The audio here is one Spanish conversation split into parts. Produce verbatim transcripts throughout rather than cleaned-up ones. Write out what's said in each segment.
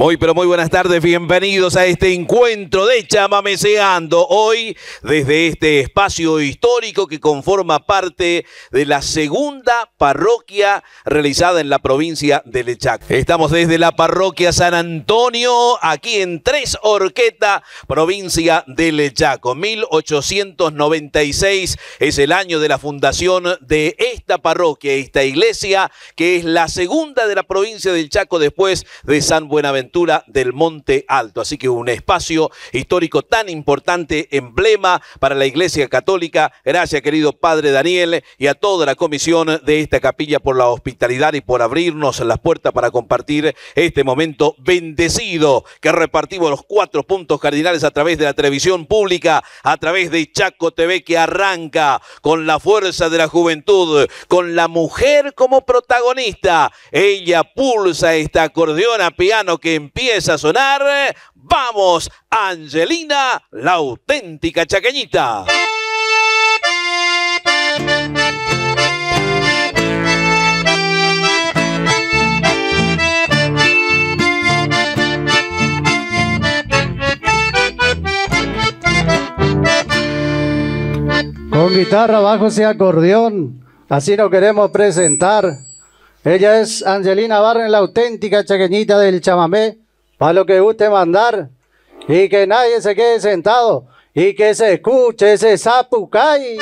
Muy pero muy buenas tardes, bienvenidos a este encuentro de Chamameceando. Hoy desde este espacio histórico que conforma parte de la segunda parroquia realizada en la provincia del Chaco. Estamos desde la parroquia San Antonio, aquí en Tres Horqueta, provincia del Chaco. mil ochocientos noventa y seis es el año de la fundación de esta parroquia, esta iglesia, que es la segunda de la provincia del Chaco después de San Buenaventura del Monte Alto. Así que un espacio histórico tan importante, emblema para la Iglesia Católica. Gracias, querido Padre Daniel, y a toda la comisión de esta capilla por la hospitalidad y por abrirnos las puertas para compartir este momento bendecido que repartimos los cuatro puntos cardinales a través de la televisión pública, a través de Chaco T V, que arranca con la fuerza de la juventud, con la mujer como protagonista. Ella pulsa este acordeón a piano que empieza a sonar. Vamos, Angelina, la auténtica chaqueñita. Con guitarra, bajos y acordeón, así nos queremos presentar. Ella es Angelina Barren, la auténtica chaqueñita del chamamé, para lo que guste mandar, y que nadie se quede sentado, y que se escuche ese zapucay.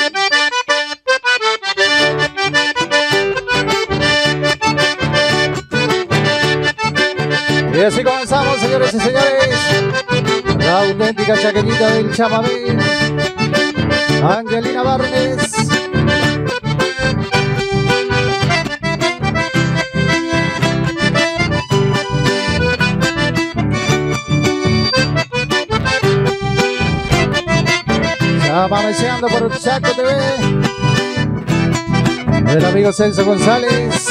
Y así comenzamos, señores y señores, la auténtica chaqueñita del chamamé, Angelina Barnes. Chamameceando por Chaco T V, el amigo Celso González.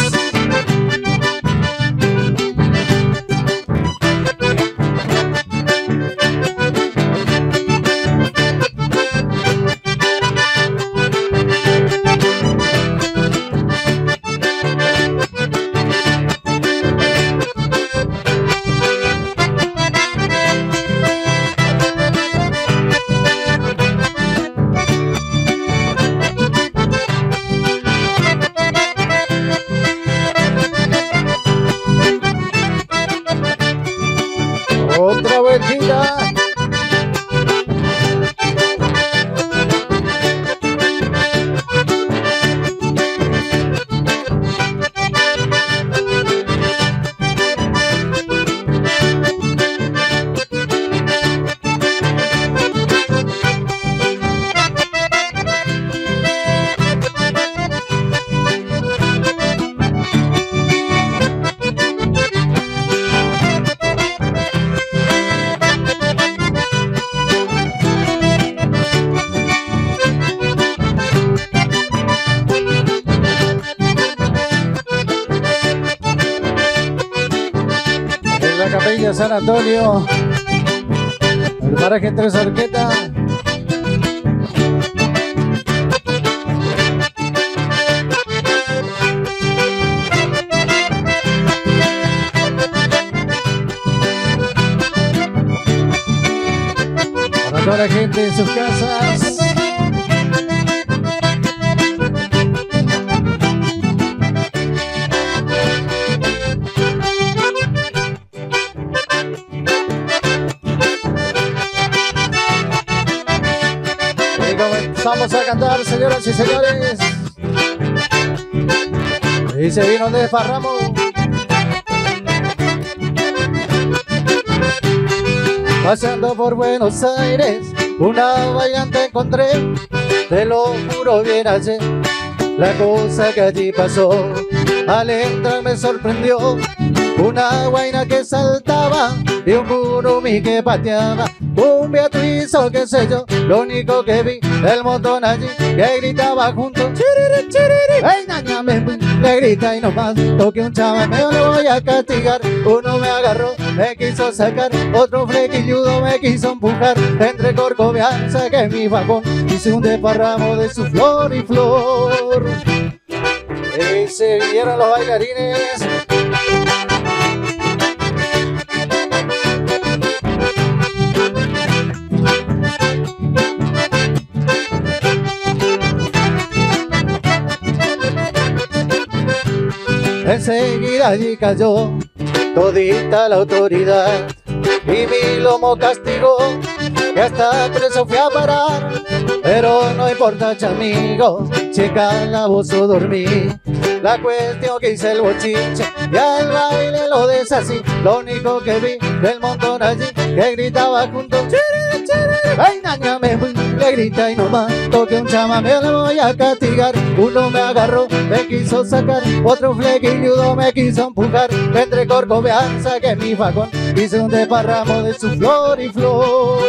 Otra vueltita. Capilla San Antonio, el paraje Tres Horqueta. Para toda la gente en sus casas. Vamos a cantar, señoras y señores. Y se vino de desparramo. Pasando por Buenos Aires, una bailante encontré, te lo juro bien ayer, la cosa que allí pasó. Al entrar me sorprendió, una guaina que saltaba y un curumí que pateaba, un beatuizo, qué sé yo, lo único que vi, el montón allí que gritaba junto, chiriri, chiriri, ¡ay, nañame! Le grita y nomás toque un chamameo, le voy a castigar. Uno me agarró, me quiso sacar, otro flequilludo me quiso empujar, entre corcovear saqué mi vagón, hice un desparramo de su flor y flor. Y se vieron los bailarines. enseguida allí cayó todita la autoridad y mi lomo castigó, que hasta preso fui a parar. Pero no importa, chamigo, si en calabozo dormí. La cuestión que hice el bochinche y al baile lo desasí. Lo único que vi del montón allí que gritaba junto: chiri, chiri, ay, naña, me fui, le grita y nomás toque un chamamé, le voy a castigar. Uno me agarró, me quiso sacar, otro flequilludo me quiso empujar. Entre corcovean saqué mi facón, hice un desparramo de su flor y flor.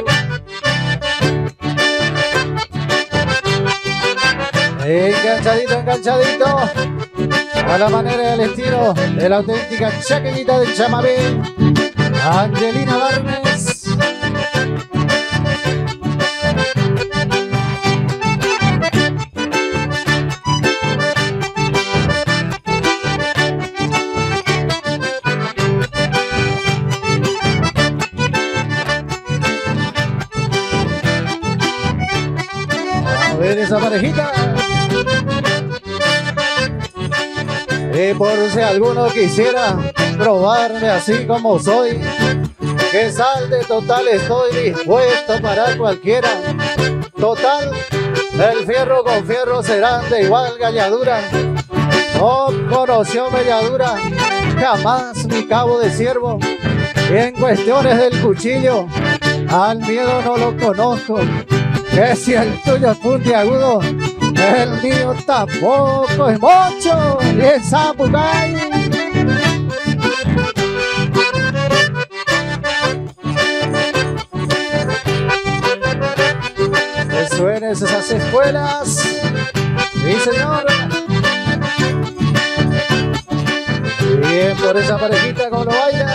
Enganchadito, enganchadito, a la manera y al estilo de la auténtica chaqueñita del chamamé, Angelina Barnes. A ver esa parejita. Y por si alguno quisiera probarme así como soy, que salte total, estoy dispuesto para cualquiera. Total, el fierro con fierro serán de igual galladura. No conoció belladura jamás mi cabo de ciervo. Y en cuestiones del cuchillo, al miedo no lo conozco. Que si el tuyo es puntiagudo, el mío tampoco es mocho y es zapucay. Que suenen esas espuelas, sí señor. Bien por esa parejita como lo baila.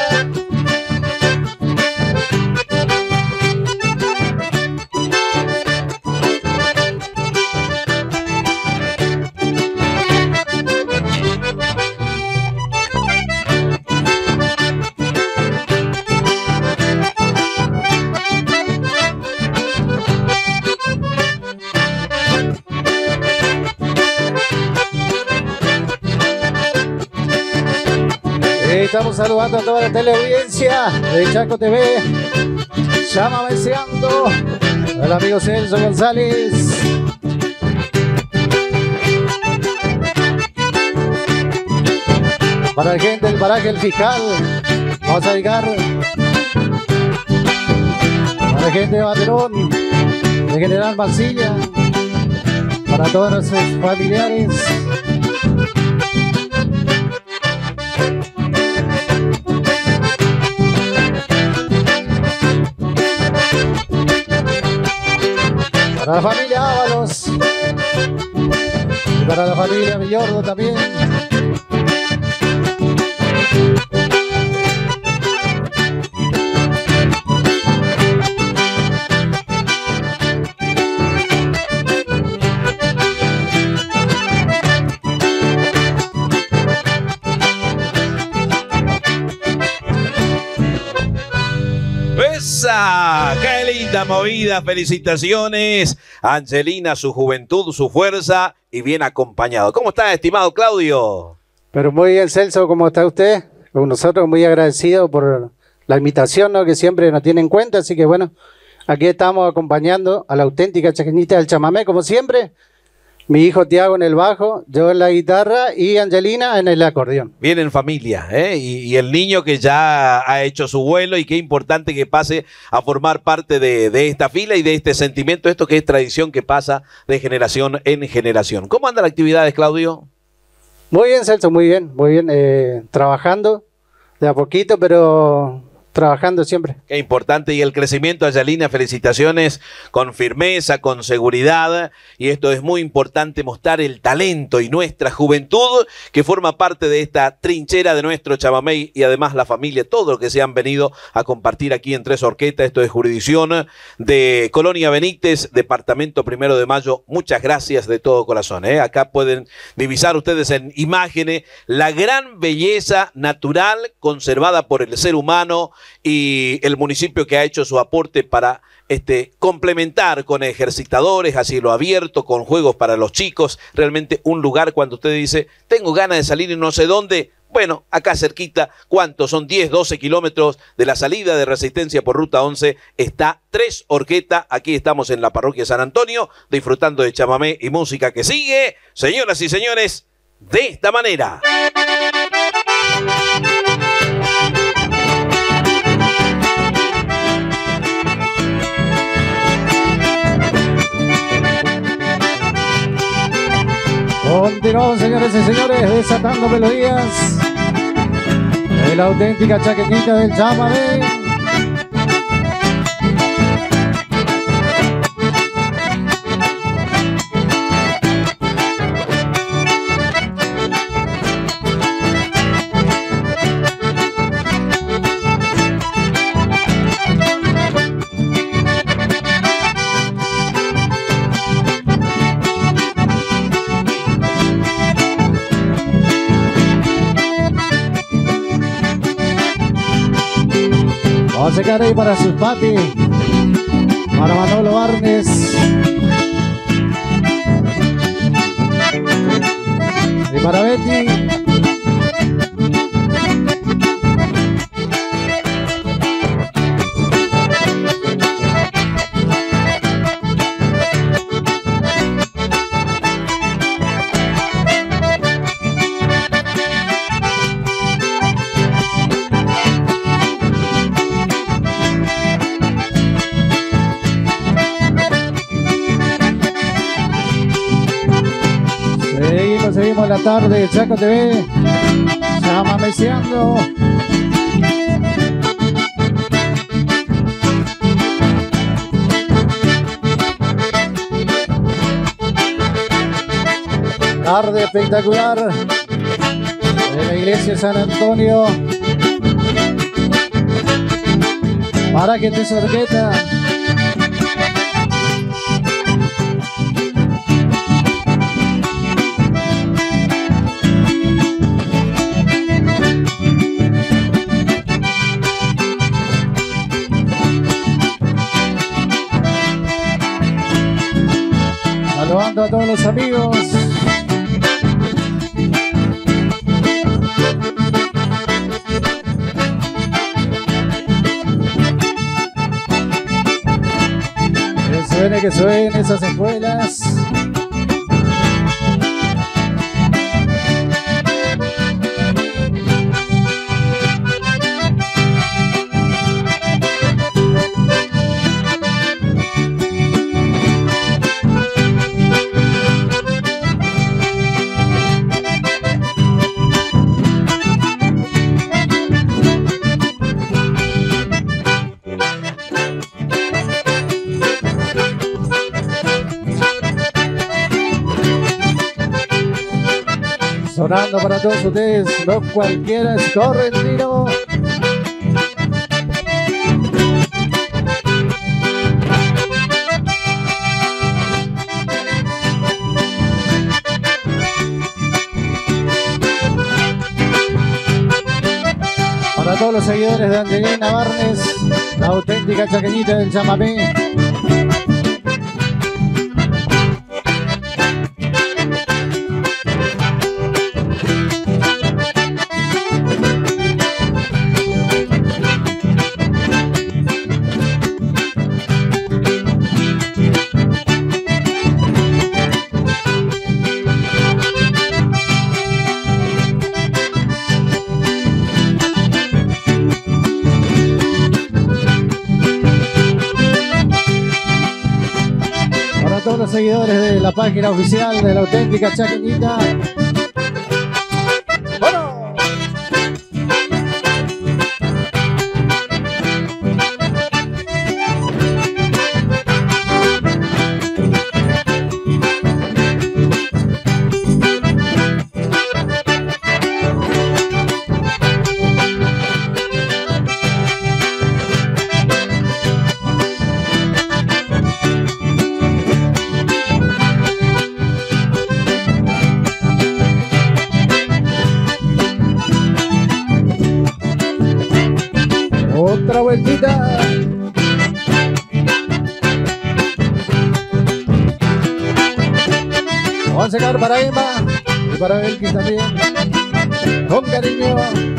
Estamos saludando a toda la teleaudiencia de Chaco T V. Llámame Seando, al amigo Celso González. Para la gente del paraje El Fiscal, vamos a llegar. Para la gente de Baterón, de General Mansilla, para todos nuestros familiares. Para la familia Ábalos y para la familia Villordo también. ¡Esa! ¡Qué linda movida! Felicitaciones, Angelina, su juventud, su fuerza y bien acompañado. ¿Cómo está, estimado Claudio? Pero muy bien, Celso, ¿cómo está usted? Con nosotros muy agradecido por la invitación, ¿no?, que siempre nos tiene en cuenta. Así que bueno, aquí estamos acompañando a la auténtica chaqueñita del chamamé, como siempre. Mi hijo Tiago en el bajo, yo en la guitarra y Angelina en el acordeón. Bien en familia, ¿eh? Y, y el niño que ya ha hecho su vuelo, y qué importante que pase a formar parte de, de esta fila y de este sentimiento, esto que es tradición que pasa de generación en generación. ¿Cómo andan las actividades, Claudio? Muy bien, Celso, muy bien, muy bien, eh, trabajando de a poquito, pero trabajando siempre. Qué importante, y el crecimiento, Angelina, felicitaciones, con firmeza, con seguridad, y esto es muy importante, mostrar el talento y nuestra juventud que forma parte de esta trinchera de nuestro chamamé, y además la familia, todo lo que se han venido a compartir aquí en Tres Orquetas. Esto es jurisdicción de Colonia Benítez, departamento Primero de Mayo. Muchas gracias de todo corazón, ¿eh? Acá pueden divisar ustedes en imágenes la gran belleza natural conservada por el ser humano y el municipio que ha hecho su aporte para este, complementar con ejercitadores a cielo abierto, con juegos para los chicos, realmente un lugar cuando usted dice, tengo ganas de salir y no sé dónde. Bueno, acá cerquita, ¿cuántos? Son diez, doce kilómetros de la salida de Resistencia por Ruta once. Está Tres Horqueta. Aquí estamos en la parroquia San Antonio, disfrutando de chamamé y música que sigue, señoras y señores, de esta manera. Continuamos, señores y señores, desatando melodías de la auténtica chaqueñita del chamamé. Vamos a sacar ahí para sus papi, para Manolo Barnes y para Betty. Seguimos la tarde, Chaco T V, chamameceando. Tarde espectacular de la iglesia San Antonio. Para que te sorqueta. Saludando a todos los amigos. Que suene, que suene esas escuelas. Sonando para todos ustedes, no cualquiera es correntino. Para todos los seguidores de Angelina Barnes, la auténtica chaqueñita del chamamé. Los seguidores de la página oficial de la auténtica chaqueñita. ¡Bueno! Chaqueñita. Vamos a sacar para Emma y para Belkis también, con cariño.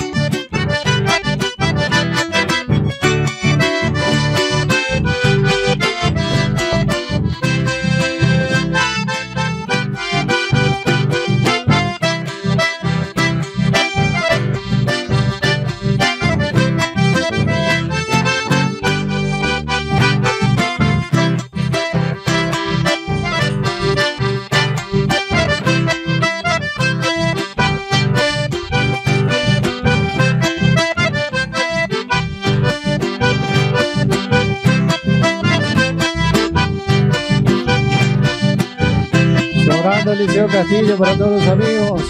Sonando el Liceo Castillo para todos los amigos.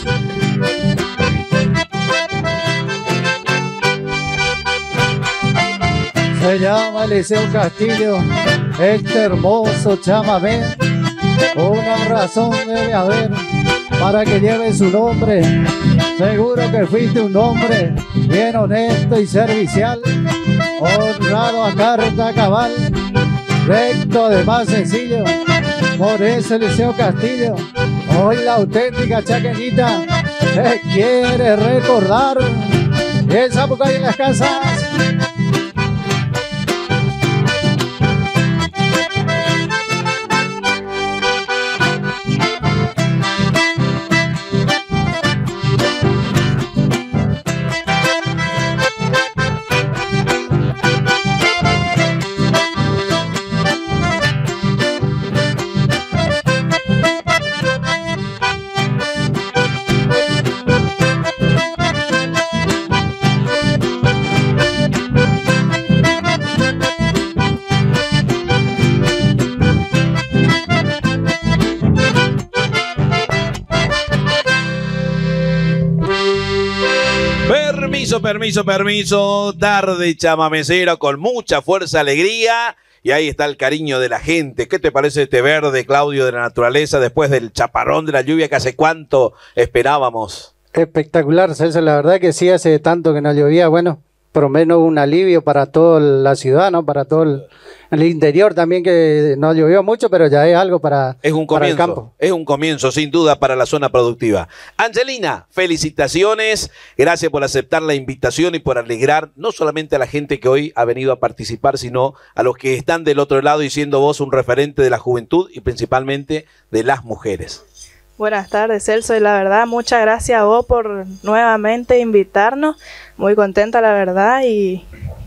Se llama Liceo Castillo, este hermoso chamamé. Una razón debe haber para que lleve su nombre. Seguro que fuiste un hombre bien honesto y servicial, honrado a carta cabal, recto además sencillo. Por eso el Liceo Castillo, hoy la auténtica chaqueñita, se quiere recordar. Y el Zapucay en las casas. Permiso, permiso, permiso, tarde chamamecero con mucha fuerza, alegría, y ahí está el cariño de la gente. ¿Qué te parece este verde, Claudio, de la naturaleza después del chaparrón de la lluvia que hace cuánto esperábamos? Espectacular, César, la verdad que sí, hace tanto que no llovía, bueno, por lo menos un alivio para toda la ciudad, ¿no? Para todo el, el interior también, que no llovió mucho, pero ya es algo para, es un para el comienzo, campo. Es un comienzo, sin duda, para la zona productiva. Angelina, felicitaciones, gracias por aceptar la invitación y por alegrar no solamente a la gente que hoy ha venido a participar, sino a los que están del otro lado y siendo vos un referente de la juventud y principalmente de las mujeres. Buenas tardes, Celso, y la verdad, muchas gracias a vos por nuevamente invitarnos. Muy contenta, la verdad, y,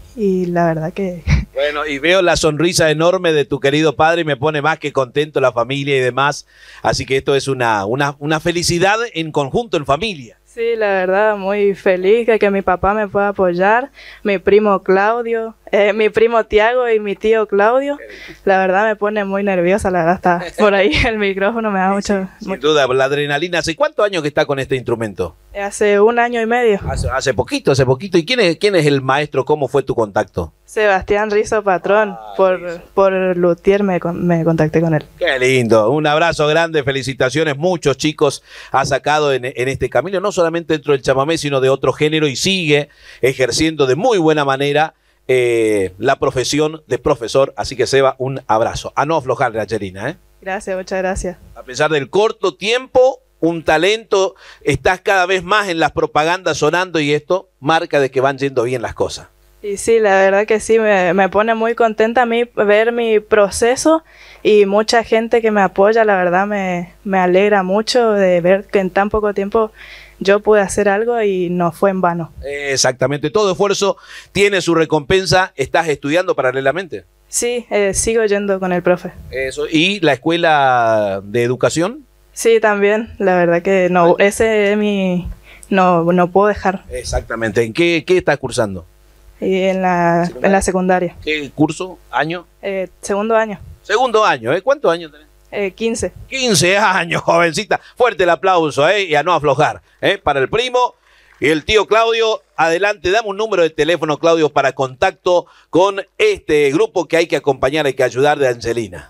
y la verdad que... Bueno, y veo la sonrisa enorme de tu querido padre y me pone más que contento la familia y demás. Así que esto es una, una, una felicidad en conjunto, en familia. Sí, la verdad, muy feliz de que mi papá me pueda apoyar, mi primo Claudio, eh, mi primo Tiago y mi tío Claudio. La verdad me pone muy nerviosa, la verdad, está por ahí el micrófono me da mucho... Sin mucho. duda, la adrenalina. ¿Hace cuántos años que está con este instrumento? Hace un año y medio. Hace, hace poquito, hace poquito. ¿Y quién es, quién es el maestro? ¿Cómo fue tu contacto? Sebastián Rizo Patrón, Ah, por, Rizo. por Luthier me, con- me contacté con él. Qué lindo, un abrazo grande, felicitaciones, muchos chicos ha sacado en, en este camino, no solamente dentro del chamamé, sino de otro género y sigue ejerciendo de muy buena manera eh, la profesión de profesor, así que Seba, un abrazo. A no aflojarle, Angelina, ¿eh? Gracias, muchas gracias. A pesar del corto tiempo, un talento, estás cada vez más en las propagandas sonando y esto marca de que van yendo bien las cosas. Y sí, la verdad que sí, me, me pone muy contenta a mí ver mi proceso y mucha gente que me apoya, la verdad me, me alegra mucho de ver que en tan poco tiempo yo pude hacer algo y no fue en vano. Exactamente, todo esfuerzo tiene su recompensa. ¿Estás estudiando paralelamente? Sí, eh, sigo yendo con el profe. Eso. ¿Y la escuela de educación? Sí, también, la verdad que no, ese es mi, no, no puedo dejar. Exactamente. ¿En qué, qué estás cursando? Y en la, en la secundaria, ¿Qué curso? ¿Año? eh, segundo año, Segundo año, ¿eh? ¿Cuántos años tenés? eh, quince. quince años, jovencita. Fuerte el aplauso, ¿eh? Y a no aflojar, ¿eh? Para el primo y el tío Claudio. Adelante, dame un número de teléfono, Claudio, para contacto con este grupo que hay que acompañar, hay que ayudar de Angelina.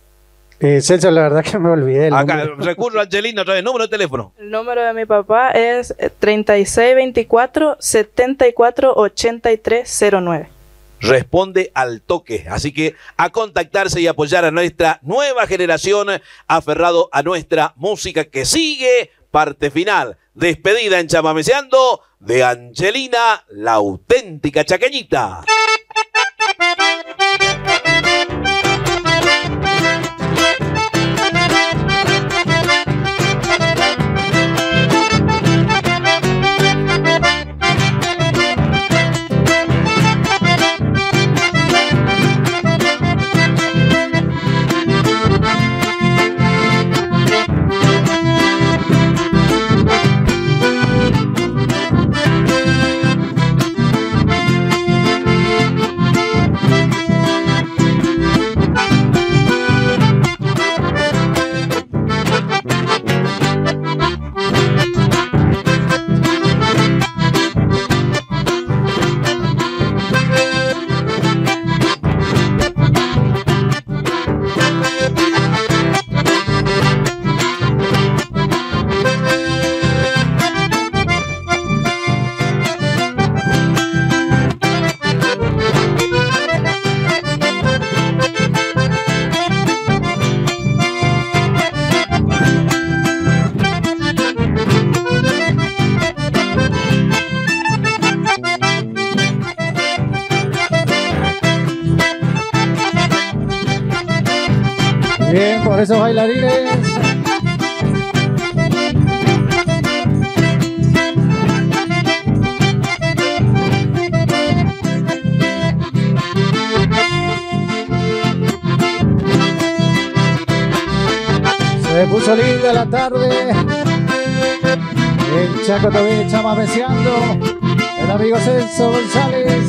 Eh, Celso, la verdad que me olvidé el Acá, número. recurso a Angelina otra vez, número de teléfono. El número de mi papá es treinta y seis veinticuatro setenta y cuatro ochenta y tres cero nueve. responde al toque. Así que a contactarse y apoyar a nuestra nueva generación aferrado a nuestra música que sigue. Parte final, despedida en Chamameceando de Angelina, la auténtica chaqueñita. Bien, por esos bailarines. Se puso linda la tarde. El Chaco todavía chamameceando. El amigo Celso González.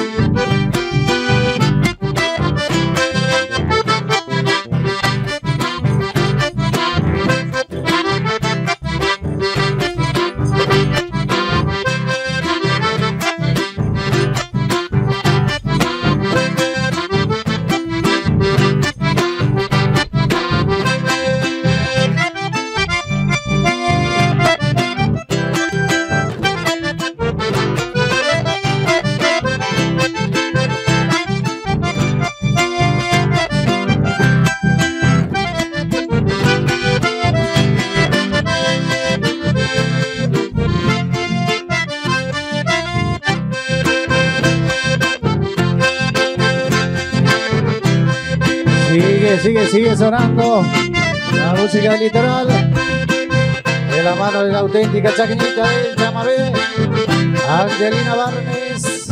Sigue, sigue, sigue sonando la música del litoral de la mano de la auténtica chaqueñita del chamamé, Angelina Barnes.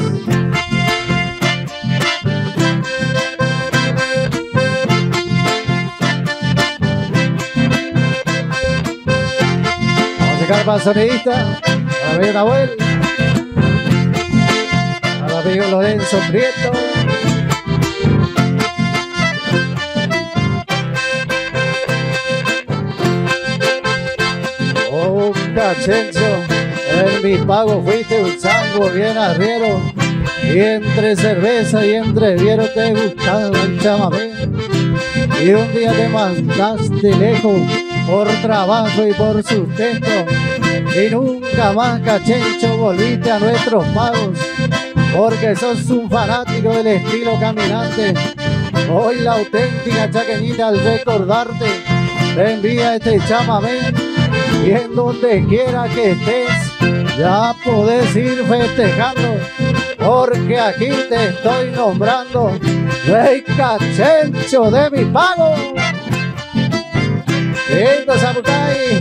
Vamos a sacar para el sonidista, para ver Nahuel, para el amigo Lorenzo Prieto. Chencho, en mi pago fuiste un chango bien arriero, y entre cerveza y entre viero te gustaba el chamamé, y un día te mandaste lejos por trabajo y por sustento, y nunca más, Cachencho, volviste a nuestros pagos, porque sos un fanático del estilo caminante. Hoy la auténtica chaqueñita, al recordarte, te envía este chamamé. Y en donde quiera que estés, ya podés ir festejando, porque aquí te estoy nombrando Rey Cachencho de mi pago. Lindo Zapucay.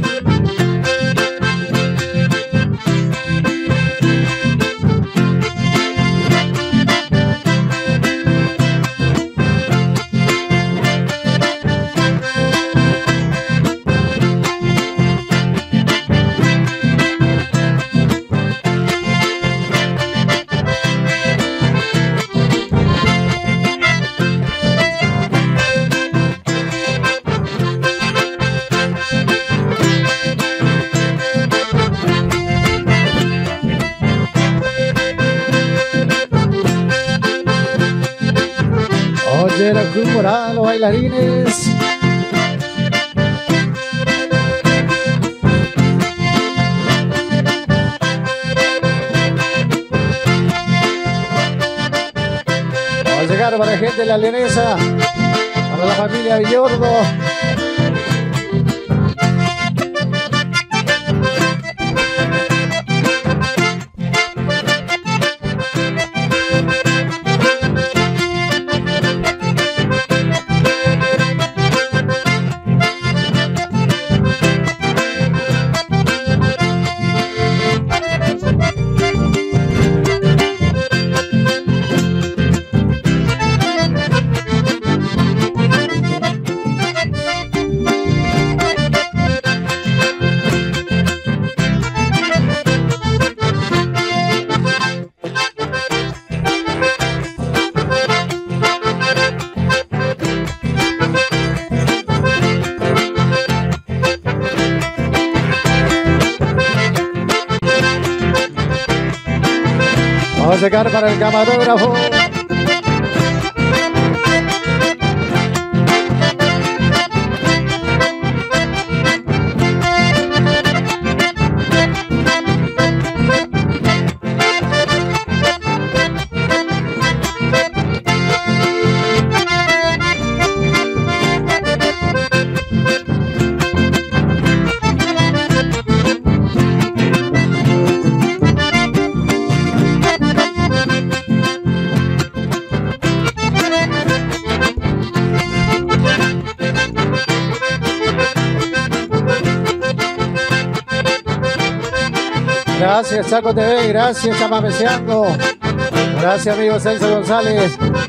Oye, la Cruz Moral, los bailarines. a llegar para la gente de la Leonesa, para la familia Villordo. Vamos a sacar para el camarógrafo. Gracias Chaco T V, gracias Chamameceando, gracias amigo Celso González.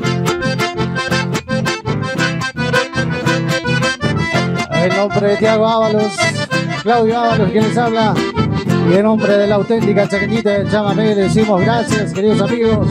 En nombre de Tiago Ábalos, Claudio Ábalos, quien les habla, y en nombre de la auténtica Chaqueñita de Chamamé, decimos gracias, queridos amigos.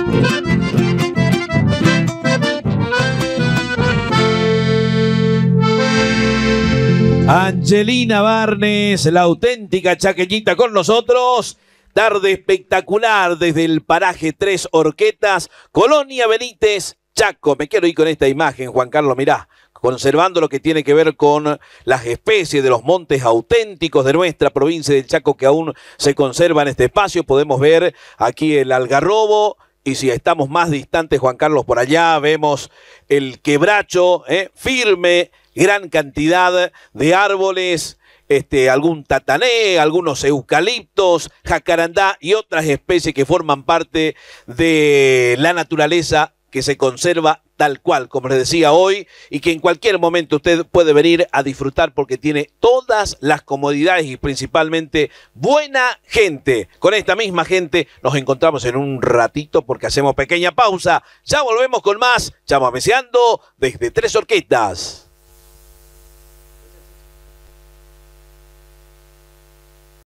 Angelina Barnes, la auténtica chaqueñita con nosotros. Tarde espectacular desde el paraje Tres Horquetas, Colonia Benítez, Chaco. Me quiero ir con esta imagen, Juan Carlos, mirá, conservando lo que tiene que ver con las especies de los montes auténticos de nuestra provincia del Chaco que aún se conserva en este espacio. Podemos ver aquí el algarrobo. Y si estamos más distantes, Juan Carlos, por allá vemos el quebracho, ¿eh? firme, gran cantidad de árboles, este, algún tatané, algunos eucaliptos, jacarandá y otras especies que forman parte de la naturaleza que se conserva tal cual, como les decía hoy, y que en cualquier momento usted puede venir a disfrutar porque tiene todas las comodidades y principalmente buena gente. Con esta misma gente nos encontramos en un ratito porque hacemos pequeña pausa. Ya volvemos con más Chamameceando desde Tres Horquetas.